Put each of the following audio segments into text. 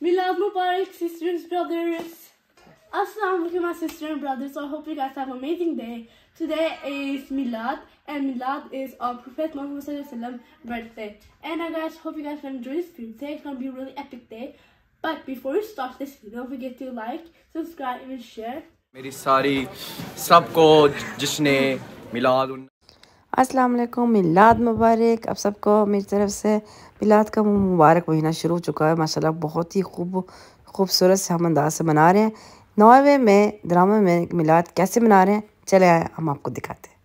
Milad Mubarak, sisters, brothers. Assalamu alaikum, my sister and brothers. So I hope you guys have an amazing day. Today is Milad, and Milad is our Prophet Muhammad Sallallahu Alaihi Wasallam birthday. And I guys hope you guys can enjoy this video. Today it's gonna be a really epic day. But before we start this video, don't forget to like, subscribe, and share. मेरी सारी सबको जिसने मिलाद अस्सलाम वालेकुम, मिलाद मुबारक। अब सबको मेरी तरफ से मिलाद का मुबारक महीना शुरू हो चुका है। माशाल्लाह बहुत ही खूबसूरत से हम अंदाज से मना रहे हैं। 9वें में ड्रामे में मिलाद कैसे मना रहे हैं, चले आए हम आपको दिखाते हैं।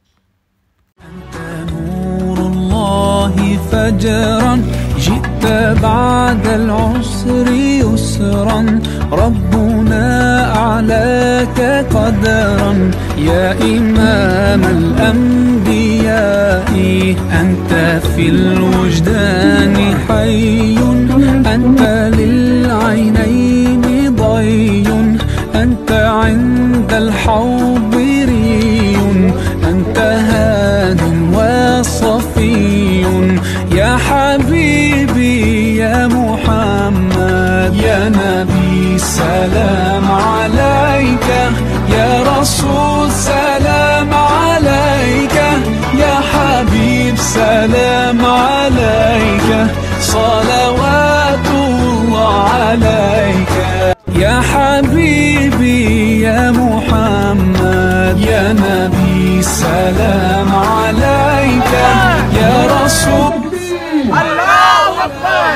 جئت بعد العسر يسرا ربنا أعلاك قدرا يا إمام الأنبياء أنت في الوجدان حي أنت للعينين ضي أنت عند الحوض ري أنت هاد وصفي يا حبيبي يا محمد يا نبي سلام عليك يا رسول سلام عليك يا حبيب سلام عليك صلوات الله عليك يا حبيبي يا محمد يا نبي سلام عليك يا رسول الله أكبر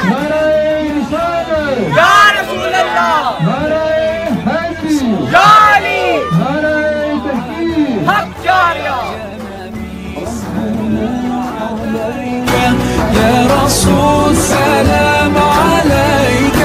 يا رسول الله يا علي حق جارية يا رسول سلام عليك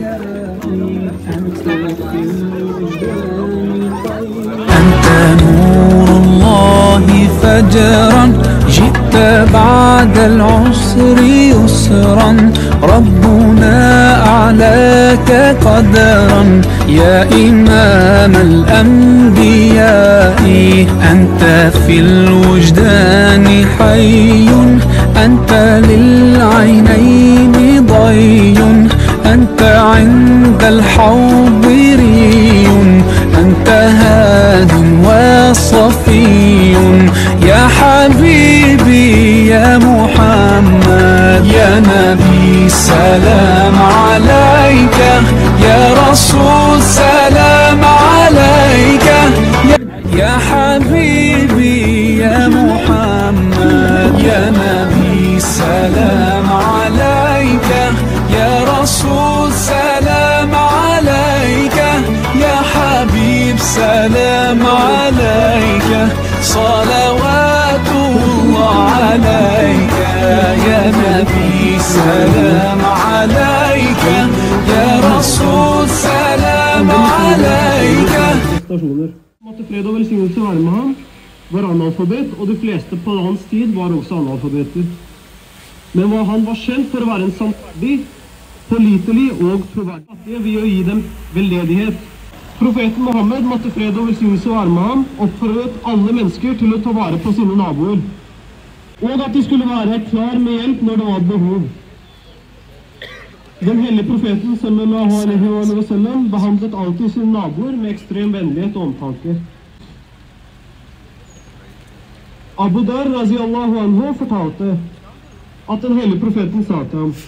أنت نور الله فجرا جئت بعد العسر يسرا ربنا أعلاك قدرا يا إمام الأنبياء أنت في الوجدان حي أنت للعينين ضي أنت عند الحوض ري أنت هاد وصفي يا حبيبي يا محمد يا نبي سلام عليك يا رسول سلام عليك يا حبيبي يا محمد يا نبي سلام عليك يا رسول سلام عليك يا حبيب سلام عليك صلوات الله عليك يا نبي سلام عليك يا رسول سلام عليك. Måtte fred og velsignelse være med ham, var analfabet, og de fleste på hans tid var også analfabeter. Men han var kjent for å være en sannferdig, pålitelig og troverdig ved å gi dem veldedighet. Profeten Mohammed, måtte fred og velsignelse være med ham, oppfordret alle mennesker til å ta vare på sine naboer, og at de skulle være klar med hjelp når det var behov. Den hellige profeten sallallahu alaihi wa sallam behandlet alltid sine naboer med ekstrem vennlighet og omtanke. Abu Dar radiyallahu anhu fortalte at den hellige profeten sa til ham: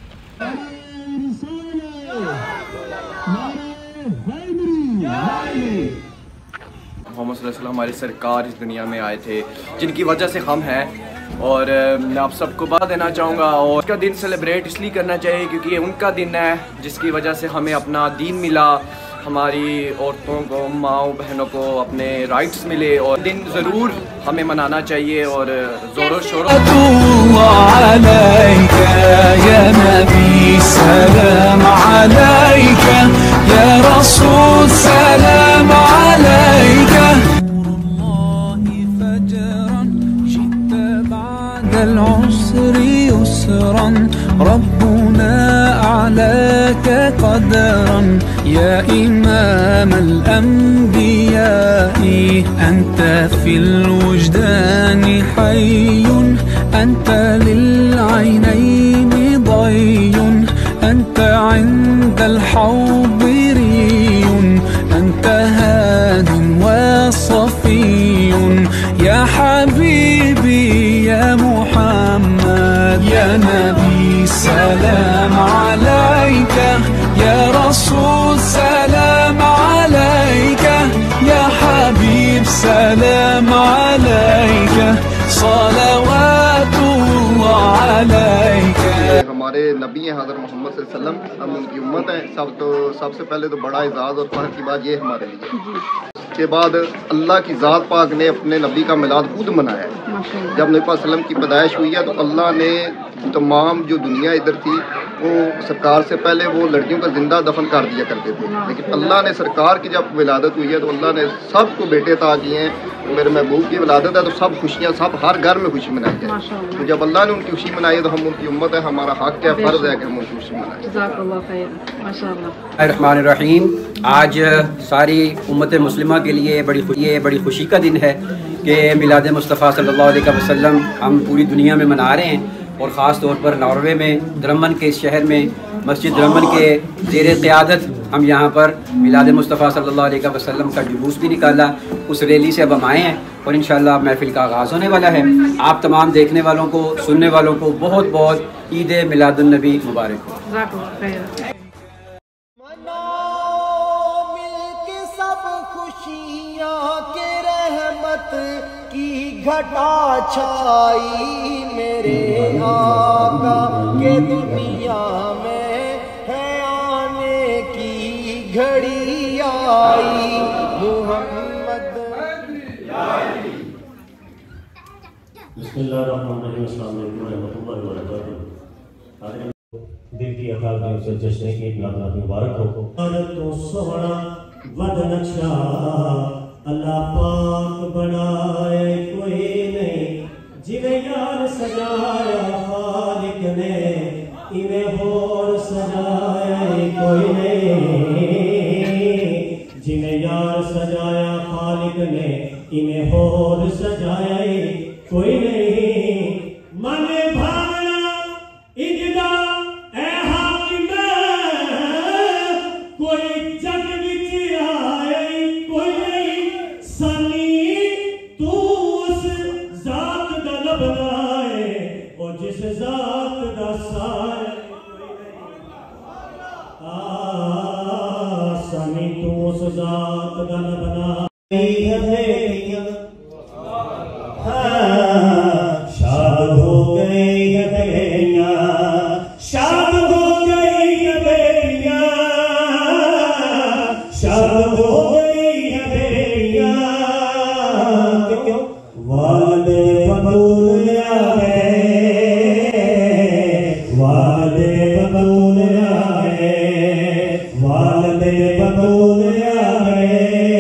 Mohammad हमारे सरकार इस दुनिया में आए थे, जिनकी वजह से हम हैं। और मैं आप सबको बता देना चाहूँगा, और उसका दिन सेलिब्रेट इसलिए करना चाहिए क्योंकि ये उनका दिन है जिसकी वजह से हमें अपना दीन मिला, हमारी औरतों को, माओ बहनों को अपने राइट्स मिले, और दिन ज़रूर हमें मनाना चाहिए और ज़ोरों शोरों العسر يسرا ربنا أعلاك قدرا يا إمام الأنبياء أنت في الوجدان حي أنت للعينين ضي أنت أنت عند الحوض ري أنت هاد وصفي يا حبيبي يا محمد يا نبي سلام عليك يا رسول سلام عليك يا حبيب سلام عليك صلوات الله عليك. ہمارے نبی ہیں حضرت محمد صلی اللہ علیہ وسلم, ہم ان کی امت ہیں. سب سے پہلے تو بڑا اعزاز اور فخر کی بات یہ ہمارے لیے. اس کے بعد اللہ کی ذات پاک نے اپنے نبی کا میلاد خود منایا ہے. جب نبی پاک صلی اللہ علیہ وسلم کی پیدائش ہوئی ہے تو اللہ نے تمام جو دنیا ادھر تھی وہ سرکار سے پہلے وہ لڑکیوں کا زندہ دفن کر دیا کرتے تھے, لیکن اللہ نے سرکار کی جب ولادت ہوئی ہے تو اللہ نے سب کو بیٹے عطا کیے ہیں. میرے محبوب کی ولادت ہے تو سب خوشیاں, سب ہر گھر میں خوشی منائی ہے. تو جب اللہ نے ان کی خوشی منائی ہے تو ہم ان کی امت ہے, ہمارا حق ہے, فرض ہے کہ ہم ان کی خوشی منائیں. جزاک اللہ خیر. ماشاءاللہ. الرحمن الرحیم. آج ساری امت مسلمہ کے لیے بڑی خوشی کا دن ہے کہ میلاد مصطفیٰ صلی اللہ علیہ وسلم ہم پوری دنیا میں منا رہے ہیں, اور خاص طور پر ناروے میں درمن کے اس شہر میں مسجد درمن کے زیر قیادت ہم یہاں پر میلاد مصطفیٰ صلی اللہ علیہ وسلم کا جلوس بھی نکالا. اس ریلی سے اب ہم آئے ہیں اور انشاءاللہ محفل کا آغاز ہونے والا ہے. آپ تمام دیکھنے والوں کو, سننے والوں کو بہت بہت عید میلاد النبی مبارک ہو. جزاک اللہ خیر. کی گھٹا چھائی میرے آقا کے دنیا میں ہے آنے کی گھڑی آئی محمد. بسم اللہ الرحمن الرحیم. السلام علیکم ورحمۃ اللہ وبرکاتہ. دل کی اخلاق میں سے جشن عید میلاد مبارک ہو. تو سونا ود نچا اللہ پاک بنائے کوئی نہیں جنہیں یار سجایا خالق نے انہیں اور سجایا کوئی نہیں جنہیں یار سجایا خالق نے انہیں اور سجایا کوئی نہیں. من بھاونا اجدا اے حاکم کوئی جگ وچ آئے کوئی نہیں سانی تو اس ذات دا لبنا ہے اور جس ذات دا سایہ سانی تو اس ذات دا لبنا شاد ہو گئی ہے بیٹیاں شاد ہو گئی ہے بیٹیاں شاد ہو گئی ہے بیٹیاں والد بطول آئے والد بطول آئے والد بطول آئے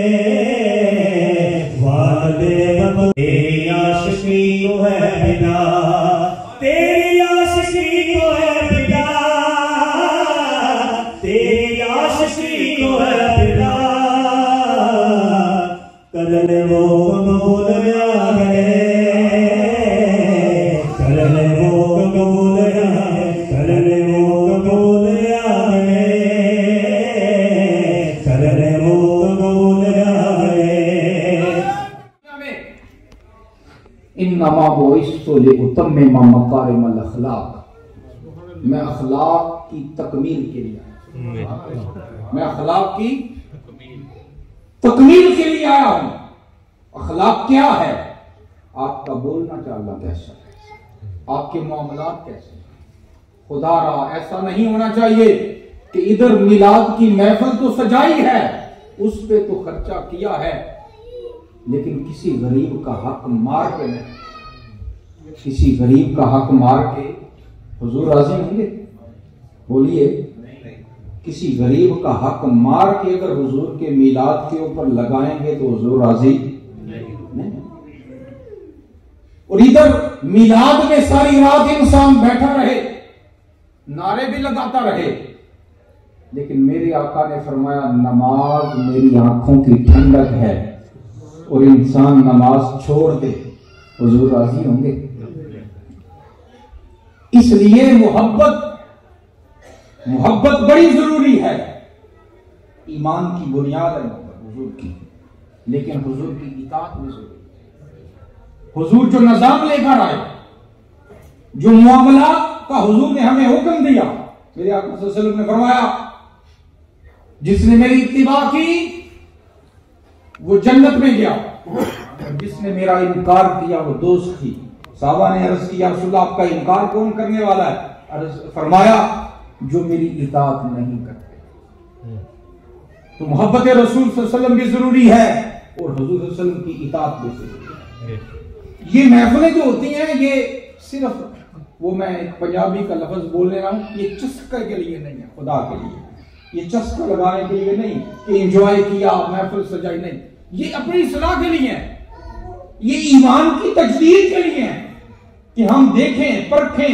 والد بطول. تیری عاشقی کو ہے بنا تیری عاشقی کو ہے بنا تیری عاشقی کو ہے بنا کرنے وہ قبول آ گئے کرنے وہ قبول آ گئے کرنے وہ قبول آ گئے کرنے وہ قبول آ گئے. انما بعثت لاتمم مکارم الاخلاق. میں اخلاق کی تکمیل کے لیے آیا ہوں. میں اخلاق کی تکمیل کے لیے آیا ہوں. اخلاق کیا ہے؟ آپ کا بولنا چالنا کیسا ہے, آپ کے معاملات کیسے ہیں. خدا را ایسا نہیں ہونا چاہیے کہ ادھر میلاد کی محفل تو سجائی ہے, اس پہ تو خرچہ کیا ہے, لیکن کسی غریب کا حق مار کے نہیں, کسی غریب کا حق مار کے حضور راضی ہوں گے؟ بولیے. کسی غریب کا حق مار کے اگر حضور کے میلاد کے اوپر لگائیں گے تو حضور راضی نہیں. اور ادھر میلاد میں ساری رات انسان بیٹھا رہے, نعرے بھی لگاتا رہے, لیکن میرے آقا نے فرمایا نماز میری آنکھوں کی ٹھنڈک ہے, اور انسان نماز چھوڑ دے حضور راضی ہوں گے؟ اس لیے محبت محبت بڑی ضروری ہے، ایمان کی بنیاد ہے محبت حضور کی، لیکن حضور کی اطاعت بھی ضروری ہے۔ حضور جو نظام لے کر آئے، جو معاملات کا حضور نے ہمیں حکم دیا، میرے آقا صلی اللہ علیہ وسلم نے فرمایا جس نے میری اتباع کی وہ جنت میں گیا، جس نے میرا انکار کیا وہ دوزخ کی۔ صحابہ نے عرض کیا رسول اللہ آپ کا انکار کون کرنے والا ہے؟ فرمایا جو میری اطاعت نہیں کرتے۔ تو محبت رسول صلی اللہ علیہ وسلم بھی ضروری ہے اور حضور صلی اللہ علیہ وسلم کی اطاعت بھی ضروری ہے۔ یہ محفلیں جو ہوتی ہیں یہ صرف وہ میں ایک پنجابی کا لفظ بولنے رہا ہوں، یہ چسکے کے لیے نہیں ہے، خدا کے لیے یہ چسکا لگانے کے لیے نہیں کہ انجوائے کیا محفل سجائی، نہیں، یہ اپنی اصلاح کے لیے ہے، یہ ایمان کی تجدید کے لیے ہے کہ ہم دیکھیں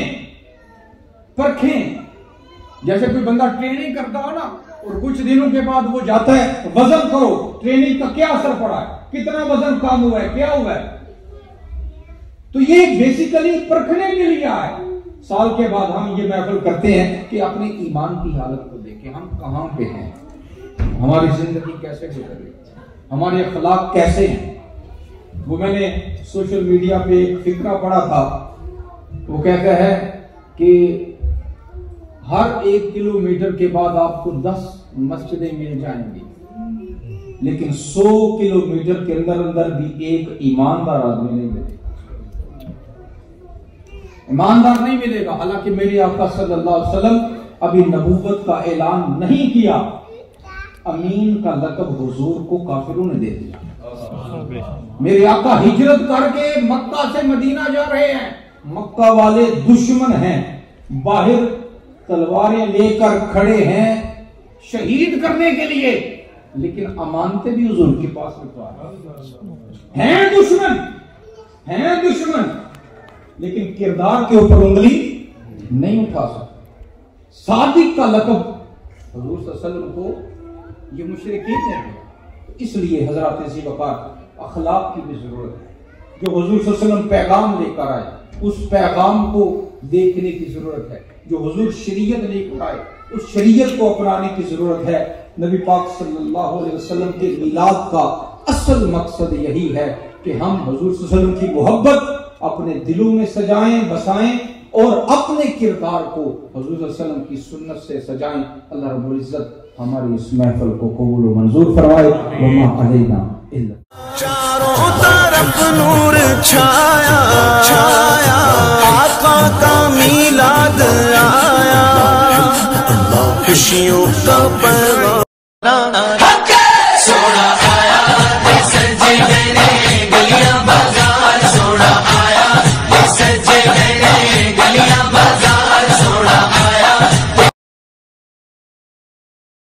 پرکھیں۔ جیسے کوئی بندہ ٹریننگ کرتا ہو نا اور کچھ دنوں کے بعد وہ جاتا ہے وزن کرو، ٹریننگ کا کیا اثر پڑا ہے، کتنا وزن کم ہوا ہے، کیا ہوا ہے، تو یہ بیسیکلی پرکھنے کے لیے آئے۔ سال کے بعد ہم یہ محفل کرتے ہیں کہ اپنے ایمان کی حالت کو دیکھیں، ہم کہاں پہ ہیں، ہماری زندگی کیسے گزر رہی ہے، ہمارے اخلاق کیسے ہیں۔ وہ میں نے سوشل میڈیا پہ ایک فقرہ پڑھا تھا، وہ کہتا ہے کہ ہر 1 کلومیٹر کے بعد آپ کو 10 مسجدیں مل جائیں گی، لیکن 100 کلومیٹر کے اندر بھی ایک ایماندار آدمی نہیں ملے گا، ایماندار نہیں ملے گا۔ حالانکہ میرے آقا صلی اللہ علیہ وسلم ابھی نبوت کا اعلان نہیں کیا، امین کا لقب حضور کو کافروں نے دے دیا۔ میرے آقا ہجرت کر کے مکہ سے مدینہ جا رہے ہیں، مکہ والے دشمن ہیں، باہر تلواریں لے کر کھڑے ہیں شہید کرنے کے لیے، لیکن امانتیں بھی حضور کے پاس رکھوا ہیں، دشمن لیکن کردار کے اوپر انگلی نہیں اٹھا سکتے۔ صادق کا لقب حضور صلی اللہ علیہ وسلم کو یہ مشرکین نے دیا، اس لیے حضرات ذی وقار اخلاق کی بھی ضرورت ہے۔ جو حضور صلی اللہ علیہ وسلم پیغام لے کر آئے اس پیغام کو دیکھنے کی ضرورت ہے، جو حضور شریعت لے کر آئے اس شریعت کو اپنانے کی ضرورت ہے۔ نبی پاک صلی اللہ علیہ وسلم کے میلاد کا اصل مقصد یہی ہے کہ ہم حضور صلی اللہ علیہ وسلم کی محبت اپنے دلوں میں سجائیں بسائیں اور اپنے کردار کو حضور صلی اللہ علیہ وسلم کی سنت سے سجائیں۔ اللہ رب العزت ہماری اس محفل کو قبول و منظور فرمائے۔ وما علینا الا چاروں طرف نور چھایا آقا کا میلاد آیا، خوشیوں کا پیغام سونا